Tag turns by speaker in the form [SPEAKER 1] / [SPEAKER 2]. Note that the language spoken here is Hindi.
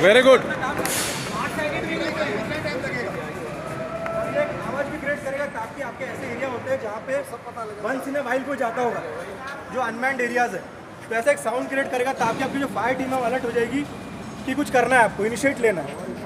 [SPEAKER 1] Very good.
[SPEAKER 2] आवाज भी क्रिएट करेगा ताकि आपके ऐसे एरिया होते हैं जहाँ पे वंस इन अ वाइल कोई जाता होगा, जो अनमैन्ड एरियाज है, तो ऐसा एक साउंड क्रिएट करेगा ताकि आपकी जो फायर टीम है अलर्ट हो जाएगी कि कुछ करना है, आपको इनिशिएट लेना है।